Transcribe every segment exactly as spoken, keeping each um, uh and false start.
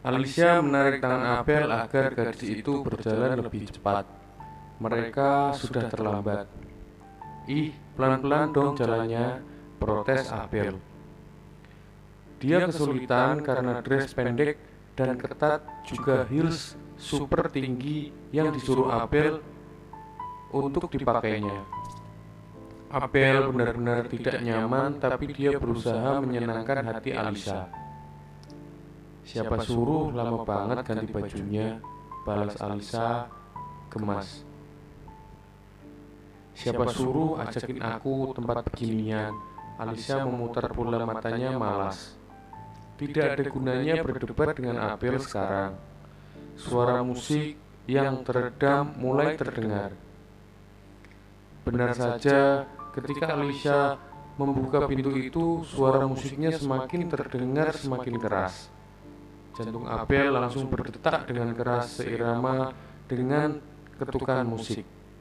Alicia menarik tangan Abel agar gadis itu berjalan lebih cepat. Mereka sudah terlambat. Ih, pelan-pelan dong jalannya, protes Abel. Dia kesulitan karena dress pendek dan ketat, juga heels super tinggi yang disuruh Abel untuk dipakainya. Abel benar-benar tidak nyaman, tapi dia berusaha menyenangkan hati Alicia. Siapa suruh lama banget ganti bajunya, balas Alicia gemas. Siapa suruh ajakin aku tempat beginian, Alicia memutar bola matanya malas. Tidak ada gunanya berdebat dengan Abel sekarang. Suara musik yang teredam mulai terdengar. Benar saja, ketika Alicia membuka pintu itu, suara musiknya semakin terdengar semakin keras. Jantung Abel langsung berdetak dengan keras seirama dengan ketukan musik.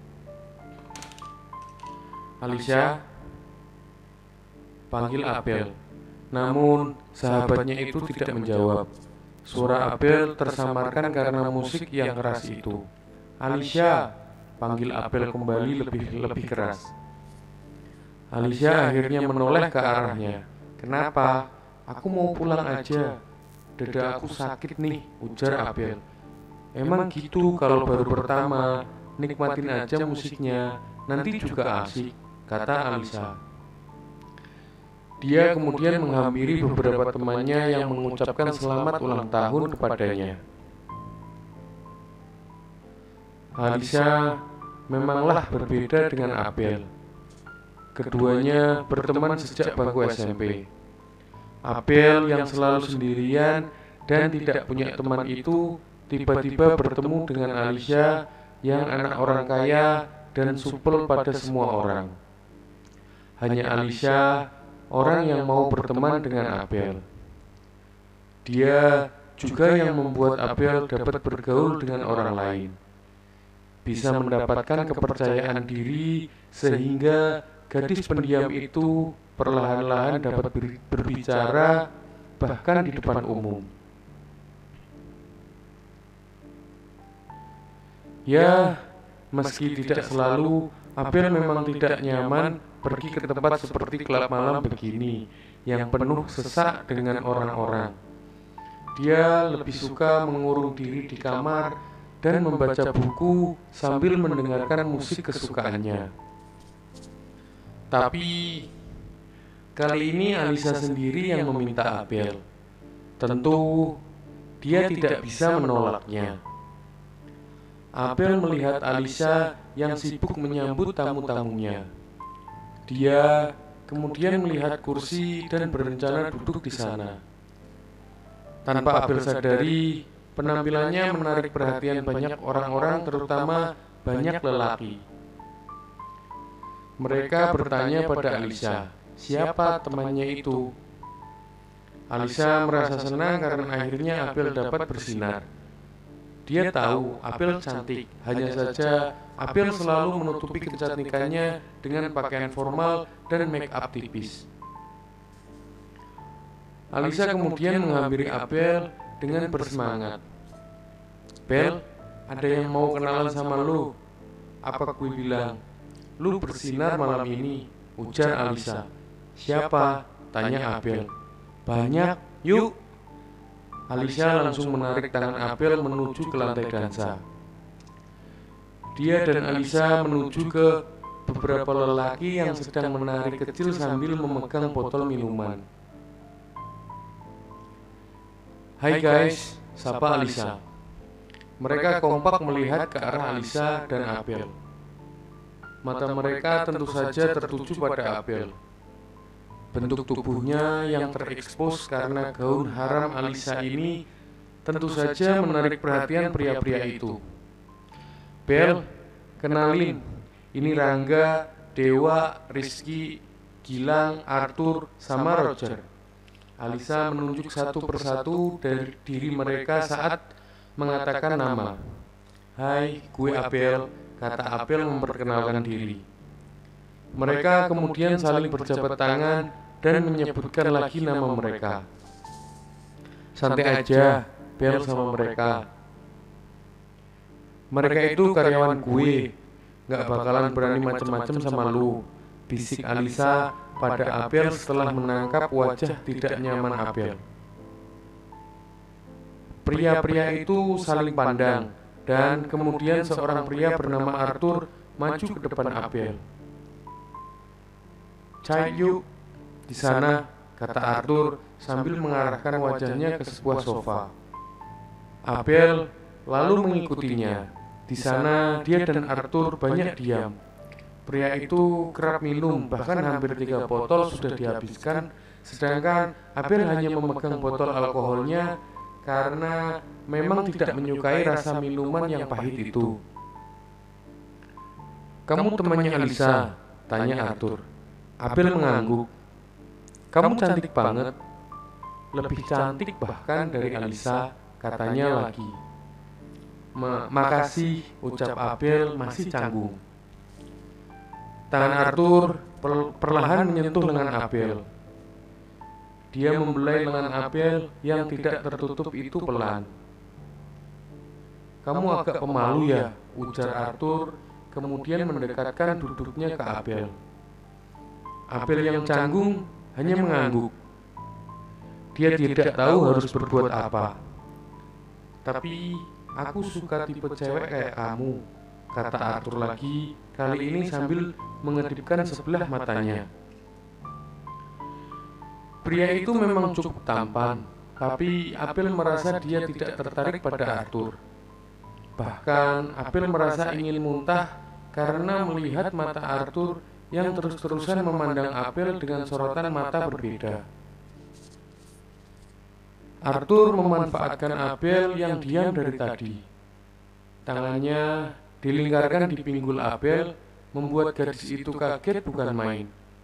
Alicia, panggil Abel. Namun sahabatnya itu tidak menjawab. Suara Abel tersamarkan karena musik yang keras itu. Alicia, panggil Abel kembali lebih lebih keras. Alicia akhirnya menoleh ke arahnya. Kenapa? Aku mau pulang aja. Dada aku sakit nih, ujar Abel. Emang gitu kalau baru pertama, nikmatin aja musiknya, nanti juga asik, kata Alicia. Dia kemudian menghampiri beberapa temannya yang mengucapkan selamat ulang tahun kepadanya. Alicia memanglah berbeda dengan Abel. Keduanya berteman sejak bangku S M P. Abel yang selalu sendirian dan tidak punya teman itu tiba-tiba bertemu dengan Alicia yang anak orang kaya dan supel pada semua orang. Hanya Alicia orang yang mau berteman dengan Abel. Dia juga yang membuat Abel dapat bergaul dengan orang lain, bisa mendapatkan kepercayaan diri sehingga gadis pendiam itu perlahan-lahan dapat berbicara bahkan di depan umum. Ya, meski tidak selalu, Abel memang tidak nyaman pergi ke tempat seperti klub malam begini yang penuh sesak dengan orang-orang. Dia lebih suka mengurung diri di kamar dan membaca buku sambil mendengarkan musik kesukaannya. Tapi kali ini Alicia sendiri yang meminta Abel. Tentu dia tidak bisa menolaknya. Abel melihat Alicia yang sibuk menyambut tamu-tamunya. Dia kemudian melihat kursi dan berencana duduk di sana. Tanpa Abel sadari, penampilannya menarik perhatian banyak orang-orang, terutama banyak lelaki. Mereka bertanya pada Alicia, siapa temannya itu? Alicia merasa senang karena akhirnya Abel dapat bersinar. Dia tahu Abel cantik, hanya saja Abel selalu menutupi kecantikannya dengan pakaian formal dan make up tipis. Alicia kemudian menghampiri Abel dengan bersemangat. Bel, ada yang mau kenalan sama lu. Apa gue bilang? Lu bersinar malam ini, ujar Alicia. Siapa? Tanya Abel. Banyak, yuk. Alicia langsung menarik tangan Abel menuju ke lantai dansa. Dia dan Alicia menuju ke beberapa lelaki yang sedang menari kecil sambil memegang botol minuman. Hai guys, sapa Alicia. Mereka kompak melihat ke arah Alicia dan Abel. Mata mereka tentu saja tertuju pada Abel. Bentuk tubuhnya yang terekspos karena gaun haram Alicia ini tentu saja menarik perhatian pria-pria itu. Bel, kenalin, ini Rangga, Dewa, Rizky, Gilang, Arthur, sama Roger. Alicia menunjuk satu persatu dari diri mereka saat mengatakan nama. Hai, gue Abel, kata Abel memperkenalkan diri. Mereka kemudian saling berjabat tangan dan menyebutkan lagi nama mereka. Santai aja, Bel sama mereka. Mereka itu karyawan gue, gak bakalan berani macem-macem sama lu, bisik Alisa pada Abel setelah menangkap wajah tidak nyaman Abel. Pria-pria itu saling pandang, dan kemudian seorang pria bernama Arthur maju ke depan Abel. "Cai yuk, di sana," kata Arthur sambil mengarahkan wajahnya ke sebuah sofa. Abel lalu mengikutinya. Di sana dia dan Arthur banyak diam. Pria itu kerap minum, bahkan hampir tiga botol sudah dihabiskan, sedangkan Abel hanya memegang botol alkoholnya karena memang tidak menyukai rasa minuman yang pahit itu. "Kamu temannya Alisa?" tanya Arthur. Abel mengangguk. "Kamu cantik banget, lebih cantik bahkan dari Alisa," katanya lagi. "Makasih," ucap Abel masih canggung. Tangan Arthur perlahan menyentuh lengan Abel. Dia membelai lengan Abel yang tidak tertutup itu pelan. "Kamu agak pemalu ya," ujar Arthur, kemudian mendekatkan duduknya ke Abel. Abel yang canggung hanya mengangguk. Dia tidak tahu harus berbuat apa. "Tapi aku suka tipe cewek kayak kamu," kata Arthur lagi, kali ini sambil mengedipkan sebelah matanya. Pria itu memang cukup tampan, tapi Abel merasa dia tidak tertarik pada Arthur. Bahkan Abel merasa ingin muntah karena melihat mata Arthur yang terus-terusan memandang Abel dengan sorotan mata berbeda. Arthur memanfaatkan Abel yang diam dari tadi. Tangannya dilingkarkan di pinggul Abel, membuat gadis itu kaget bukan main.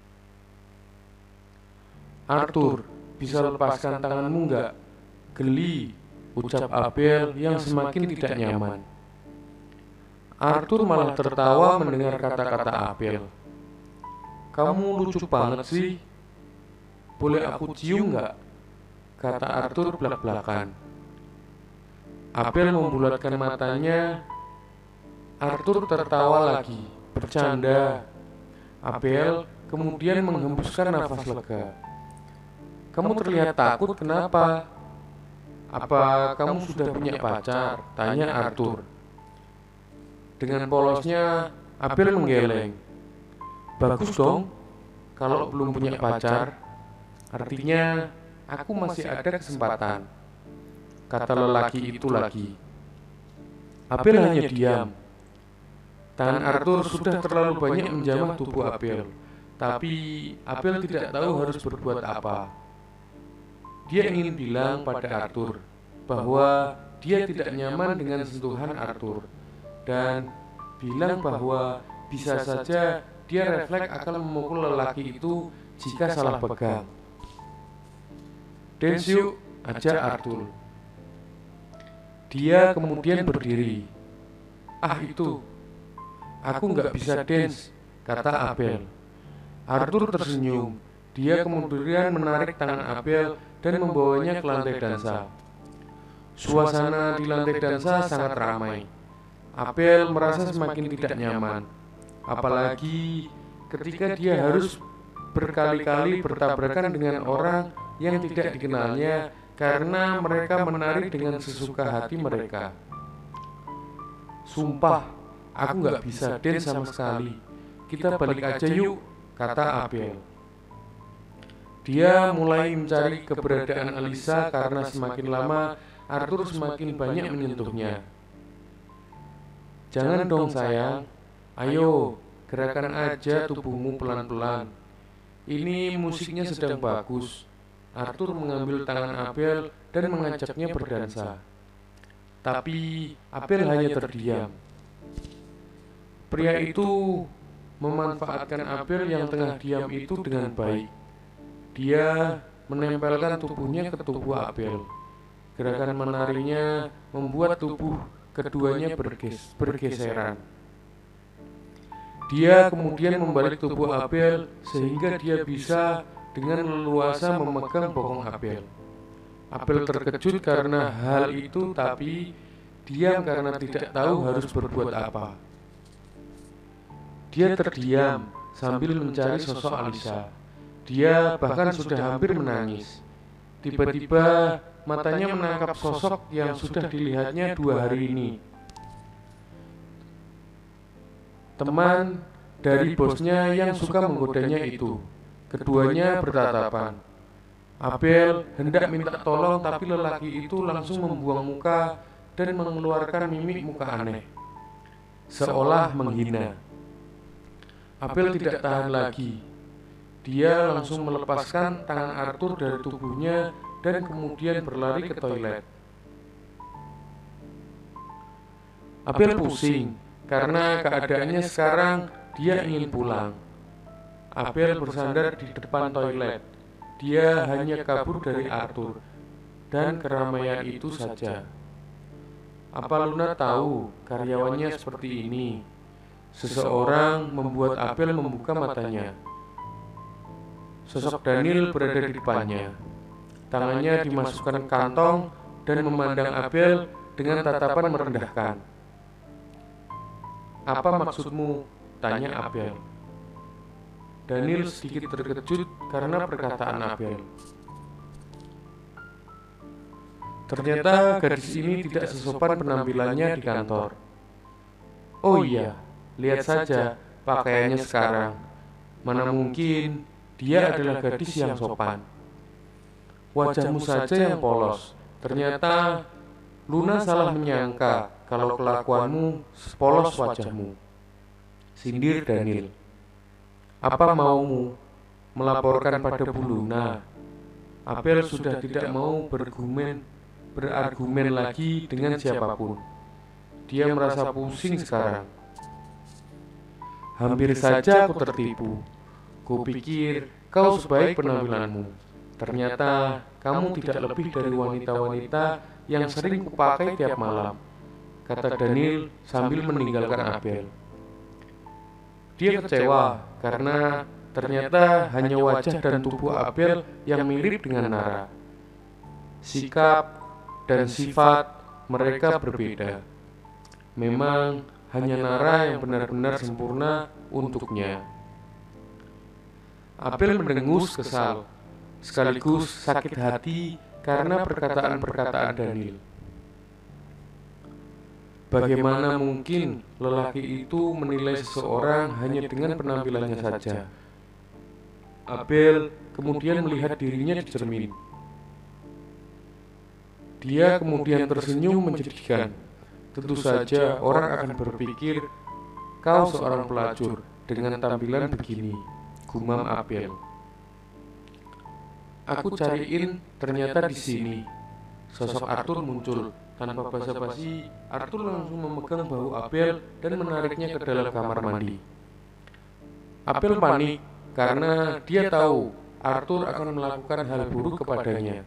"Arthur, bisa lepaskan tanganmu enggak? Geli," ucap Abel yang semakin tidak nyaman. Arthur malah tertawa mendengar kata-kata Abel. "Kamu lucu banget sih. Boleh aku cium enggak?" kata Arthur belak-belakan. Abel membulatkan matanya. Arthur tertawa lagi, bercanda. Abel kemudian menghembuskan nafas lega. "Kamu terlihat takut, kenapa? Apa kamu sudah punya pacar?" tanya Arthur. Dengan polosnya, Abel menggeleng. "Bagus dong, kalau belum punya pacar. Artinya, aku masih ada kesempatan," kata lelaki itu lagi. Abel hanya diam. Tangan Arthur sudah terlalu banyak menjamah tubuh Abel, tapi Abel tidak tahu harus berbuat apa. Dia ingin bilang pada Arthur bahwa dia tidak nyaman dengan sentuhan Arthur, dan bilang bahwa bisa saja dia refleks akan memukul lelaki itu jika salah pegang. "Dance yuk," ajak Arthur. Dia kemudian berdiri. "Ah itu, aku nggak bisa dance," kata Abel. Arthur tersenyum. Dia kemudian menarik tangan Abel dan membawanya ke lantai dansa. Suasana di lantai dansa sangat ramai. Abel merasa semakin tidak nyaman, apalagi ketika dia harus berkali-kali bertabrakan dengan orang yang tidak dikenalnya karena mereka menari dengan sesuka hati mereka. "Sumpah, aku gak bisa dance sama sekali. Kita balik aja yuk," kata Abel. Dia mulai mencari keberadaan Alisa karena semakin lama Arthur semakin banyak menyentuhnya. "Jangan dong sayang, ayo gerakan aja tubuhmu pelan-pelan. Ini musiknya sedang bagus." Arthur mengambil tangan Abel dan mengajaknya berdansa. Tapi Abel hanya terdiam. Pria itu memanfaatkan Abel yang tengah diam itu dengan baik. Dia menempelkan tubuhnya ke tubuh Abel. Gerakan menarinya membuat tubuh keduanya berges- bergeseran. Dia kemudian membalik tubuh Abel sehingga dia bisa dengan leluasa memegang bokong Abel. Abel terkejut karena hal itu, tapi diam karena tidak tahu harus berbuat apa. Dia terdiam sambil mencari sosok Alisa. Dia bahkan sudah hampir menangis. Tiba-tiba matanya menangkap sosok yang sudah dilihatnya dua hari ini. Teman dari bosnya yang suka menggodanya itu. Keduanya bertatapan. Abel hendak minta tolong, tapi lelaki itu langsung membuang muka dan mengeluarkan mimik muka aneh, seolah menghina. Abel tidak tahan lagi. Dia langsung melepaskan tangan Arthur dari tubuhnya dan kemudian berlari ke toilet. Abel pusing karena keadaannya sekarang. Dia ingin pulang. Abel bersandar di depan toilet. Dia hanya kabur dari Arthur dan keramaian itu saja. Apa Luna tahu karyawannya seperti ini? Seseorang membuat Abel membuka matanya. Sosok Daniel berada di depannya. Tangannya dimasukkan kantong dan memandang Abel dengan tatapan merendahkan. "Apa maksudmu?" tanya Abel. Daniel sedikit terkejut karena perkataan Abel. Ternyata gadis ini tidak sesopan penampilannya di kantor. "Oh iya, lihat saja pakaiannya sekarang. Mana mungkin dia adalah gadis yang sopan. Wajahmu saja yang polos. Ternyata Luna salah menyangka kalau kelakuanmu sepolos wajahmu," sindir Daniel. "Apa maumu melaporkan pada Bu Luna?" Abel sudah tidak mau berargumen, berargumen lagi dengan siapapun. Dia merasa pusing sekarang. "Hampir saja aku tertipu. Kupikir kau sebaik penampilanmu. Ternyata kamu tidak lebih dari wanita-wanita yang sering kupakai tiap malam," kata Daniel sambil meninggalkan Abel. Dia kecewa karena ternyata hanya wajah dan tubuh Abel yang mirip dengan Nara. Sikap dan sifat mereka berbeda. Memang hanya Nara yang benar-benar sempurna untuknya. Abel mendengus kesal, sekaligus sakit hati karena perkataan-perkataan Daniel. Bagaimana mungkin lelaki itu menilai seseorang hanya dengan penampilannya saja? Abel kemudian melihat dirinya di cermin. Dia kemudian tersenyum menjadikan. Tentu saja orang akan berpikir kau seorang pelacur dengan tampilan begini, gumam Abel. "Aku cariin ternyata di sini." Sosok Arthur muncul. Tanpa basa-basi, Arthur langsung memegang bahu Abel dan menariknya ke dalam kamar mandi. Abel panik karena dia tahu Arthur akan melakukan hal buruk kepadanya.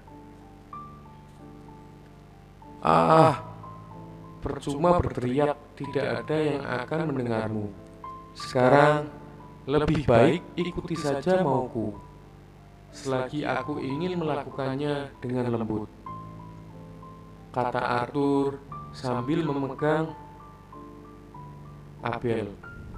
"Ah, percuma berteriak, tidak ada yang akan mendengarmu. Sekarang lebih baik ikuti saja mauku. Selagi aku ingin melakukannya dengan lembut," kata Arthur sambil memegang Abel.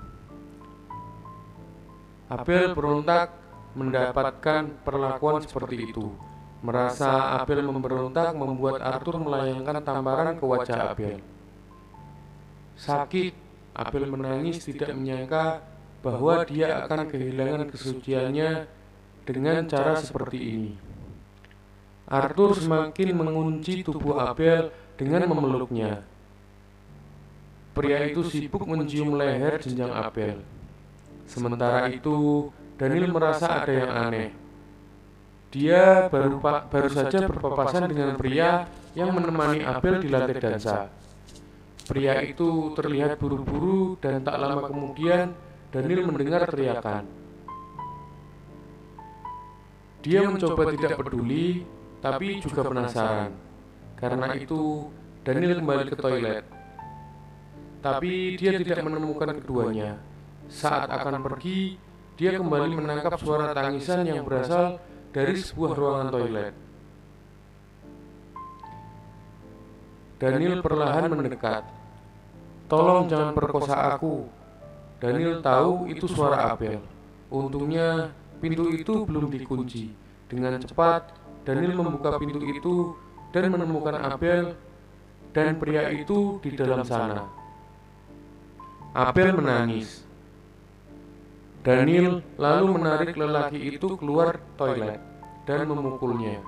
Abel berontak mendapatkan perlakuan seperti itu. Merasa Abel memberontak membuat Arthur melayangkan tamparan ke wajah Abel. Sakit, Abel menangis, tidak menyangka bahwa dia akan kehilangan kesuciannya dengan cara seperti ini. Arthur semakin mengunci tubuh Abel dengan memeluknya. Pria itu sibuk mencium leher jenjang Abel. Sementara itu, Daniel merasa ada yang aneh. Dia baru, baru saja berpapasan dengan pria yang menemani Abel di lantai dansa. Pria itu terlihat buru-buru dan tak lama kemudian Daniel mendengar teriakan. Dia mencoba tidak peduli, tapi juga penasaran. Karena itu, Daniel kembali ke toilet. Tapi dia tidak menemukan keduanya. Saat akan pergi, dia kembali menangkap suara tangisan yang berasal dari sebuah ruangan toilet. Daniel perlahan mendekat. "Tolong jangan perkosa aku." Daniel tahu itu suara Abel. Untungnya pintu itu belum dikunci. Dengan cepat Daniel membuka pintu itu dan menemukan Abel dan pria itu di dalam sana. Abel menangis. Daniel lalu menarik lelaki itu keluar toilet dan memukulnya.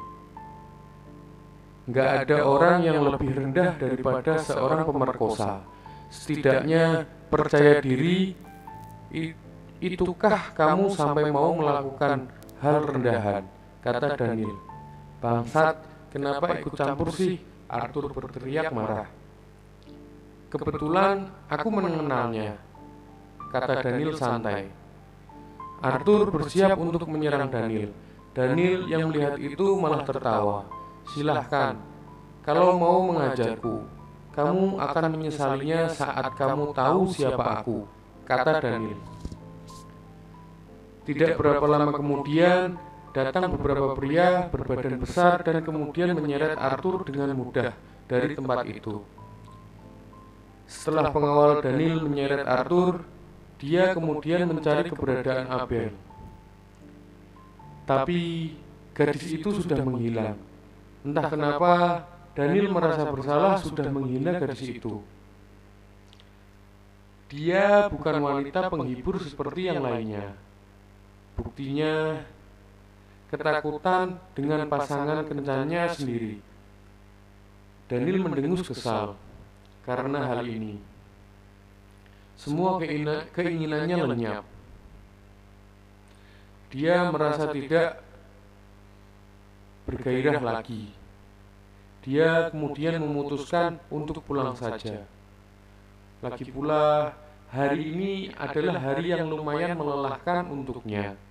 Gak ada orang yang lebih rendah daripada seorang pemerkosa. Setidaknya percaya diri. Itukah kamu sampai mau melakukan hal rendahan? Kata Daniel. "Bangsat, kenapa ikut campur sih?" Arthur berteriak marah. "Kebetulan aku mengenalnya," kata Daniel santai. Arthur bersiap untuk menyerang Daniel. Daniel yang melihat itu malah tertawa. "Silahkan, kalau mau mengajarku, kamu akan menyesalinya saat kamu tahu siapa aku," kata Daniel. Tidak berapa lama kemudian, datang beberapa pria berbadan besar dan kemudian menyeret Arthur dengan mudah dari tempat itu. Setelah pengawal Daniel menyeret Arthur, dia kemudian mencari keberadaan Abel. Tapi gadis itu sudah menghilang. Entah kenapa Daniel merasa bersalah sudah menghina gadis itu. Dia bukan wanita penghibur seperti yang lainnya. Buktinya, ketakutan dengan pasangan kencannya sendiri. Daniel mendengus kesal karena hal ini. Semua keinginannya lenyap. Dia merasa tidak bergairah lagi. Dia kemudian memutuskan untuk pulang saja. Lagi pula, hari ini adalah hari yang lumayan melelahkan untuknya.